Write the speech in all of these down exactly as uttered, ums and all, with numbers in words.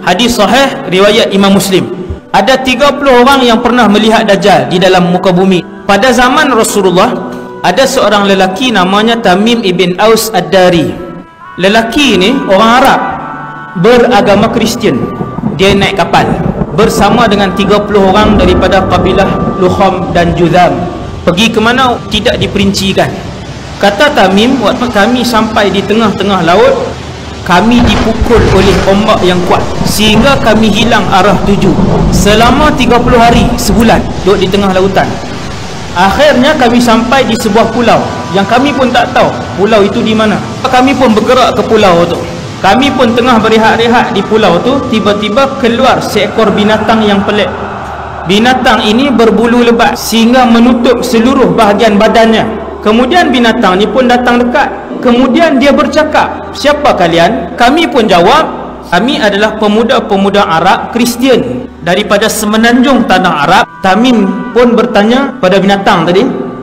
Hadis sahih riwayat Imam Muslim. Ada tiga puluh orang yang pernah melihat Dajjal di dalam muka bumi. Pada zaman Rasulullah, ada seorang lelaki namanya Tamim ibn Aus Ad-Dari. Lelaki ini orang Arab, beragama Kristian. Dia naik kapal bersama dengan tiga puluh orang daripada kabilah Lukham dan Juzam. Pergi ke mana tidak diperincikan. Kata Tamim, waktu kami sampai di tengah-tengah laut, kami dipukul oleh ombak yang kuat sehingga kami hilang arah tuju selama tiga puluh hari, sebulan duduk di tengah lautan. Akhirnya kami sampai di sebuah pulau yang kami pun tak tahu pulau itu di mana. Kami pun bergerak ke pulau itu. Kami pun tengah berehat-rehat di pulau tu, tiba-tiba keluar seekor binatang yang pelik. Binatang ini berbulu lebat sehingga menutup seluruh bahagian badannya. Kemudian binatang ni pun datang dekat. Kemudian dia bercakap, "Siapa kalian?" Kami pun jawab, "Kami adalah pemuda-pemuda Arab Kristian daripada semenanjung tanah Arab." Tamim pun bertanya pada binatang tadi,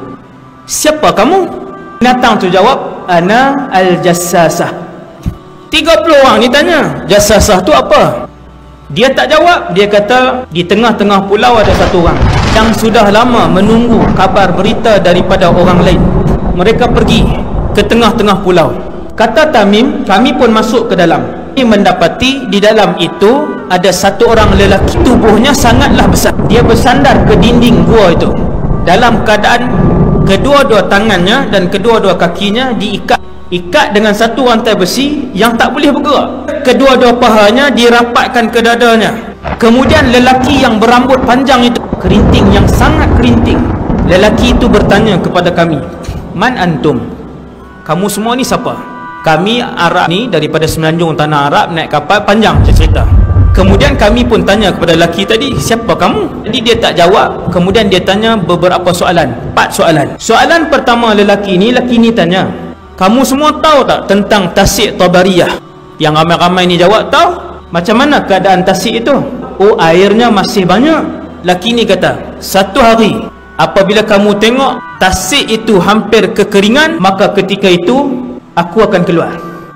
"Siapa kamu?" Binatang tu jawab, "Ana al-Jassasah." tiga puluh orang ni tanya, "Jassasah tu apa?" Dia tak jawab. Dia kata, di tengah-tengah pulau ada satu orang yang sudah lama menunggu kabar berita daripada orang lain. Mereka pergi ke tengah-tengah pulau. Kata Tamim, kami pun masuk ke dalam. Kami mendapati di dalam itu ada satu orang lelaki, tubuhnya sangatlah besar. Dia bersandar ke dinding gua itu dalam keadaan kedua-dua tangannya dan kedua-dua kakinya diikat ikat dengan satu rantai besi yang tak boleh bergerak. Kedua-dua pahanya dirapatkan ke dadanya. Kemudian lelaki yang berambut panjang itu, kerinting yang sangat kerinting. Lelaki itu bertanya kepada kami, "Man antum?" Kamu semua ni siapa? Kami Arab ni daripada semenanjung tanah Arab, naik kapal, panjang cerita. Kemudian kami pun tanya kepada lelaki tadi, "Siapa kamu?" Jadi dia tak jawab. Kemudian dia tanya beberapa soalan, empat soalan. Soalan pertama lelaki ni, lelaki ni tanya, "Kamu semua tahu tak tentang Tasik Tabariyah?" Yang ramai-ramai ni jawab, "Tahu." "Macam mana keadaan Tasik itu?" "Oh, airnya masih banyak." Lelaki ni kata, "Satu hari apabila kamu tengok Tasik itu hampir kekeringan, maka ketika itu aku akan keluar."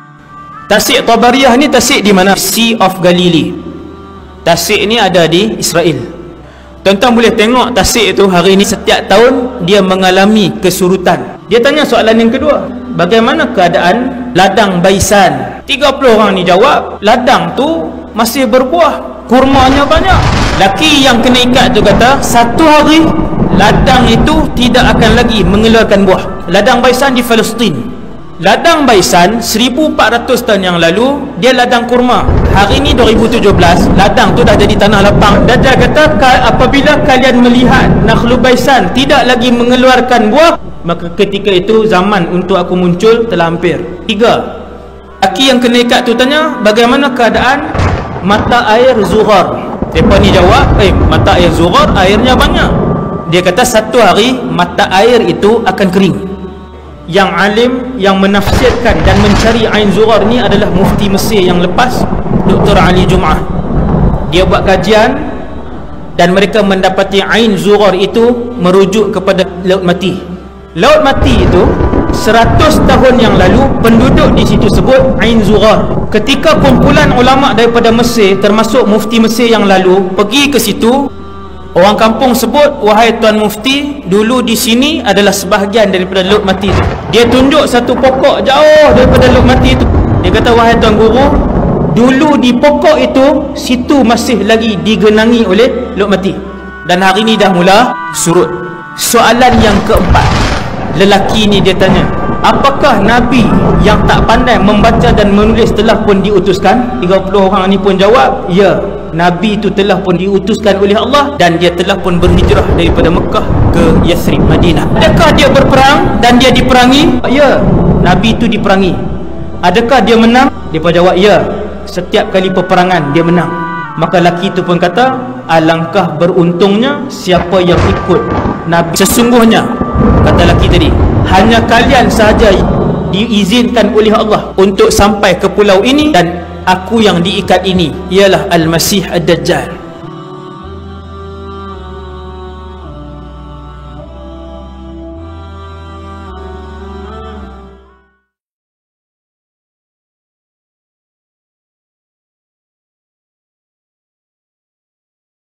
Tasik Tabariyah ni tasik di mana? Sea of Galilee. Tasik ni ada di Israel. Tuan-tuan boleh tengok tasik itu hari ini setiap tahun dia mengalami kesurutan. Dia tanya soalan yang kedua, "Bagaimana keadaan ladang Baisan?" tiga puluh orang ni jawab, "Ladang tu masih berbuah, kurmanya banyak." Laki yang kena ikat tu kata, "Satu hari ladang itu tidak akan lagi mengeluarkan buah." Ladang Baisan di Palestin. Ladang Baisan seribu empat ratus tahun yang lalu dia ladang kurma. Hari ini dua ribu tujuh belas, ladang tu dah jadi tanah lapang. Dajjal kata, "Apabila kalian melihat Nakhlul Baisan tidak lagi mengeluarkan buah, maka ketika itu zaman untuk aku muncul telah hampir." Tiga. Laki yang kena ikat tu tanya, "Bagaimana keadaan mata air Zughar?" Mereka ni jawab, "Eh, mata air Zughar airnya banyak." Dia kata, "Satu hari mata air itu akan kering." Yang alim yang menafsirkan dan mencari Ain Zughar ni adalah mufti Mesir yang lepas, Doktor Ali Jum'ah. Dia buat kajian dan mereka mendapati Ain Zughar itu merujuk kepada Laut Mati. Laut Mati itu seratus tahun yang lalu penduduk di situ sebut Ain Zughar. Ketika kumpulan ulama daripada Mesir, termasuk mufti Mesir yang lalu, pergi ke situ, orang kampung sebut, "Wahai Tuan Mufti, dulu di sini adalah sebahagian daripada Laut Mati itu." Dia tunjuk satu pokok jauh daripada Laut Mati itu. Dia kata, "Wahai Tuan Guru, dulu di pokok itu, situ masih lagi digenangi oleh Laut Mati. Dan hari ini dah mula surut." Soalan yang keempat, lelaki ni dia tanya, "Apakah Nabi yang tak pandai membaca dan menulis telah pun diutuskan?" tiga puluh orang ni pun jawab, "Ya, Nabi itu telah pun diutuskan oleh Allah dan dia telah pun berhijrah daripada Mekah ke Yathrib, Madinah." "Adakah dia berperang dan dia diperangi?" "Ya, Nabi itu diperangi." "Adakah dia menang?" Dia pun jawab, "Ya, setiap kali peperangan dia menang." Maka lelaki itu pun kata, "Alangkah beruntungnya siapa yang ikut Nabi. Sesungguhnya," kata lelaki tadi, "hanya kalian sahaja diizinkan oleh Allah untuk sampai ke pulau ini, dan aku yang diikat ini ialah Al-Masih Ad-Dajjal."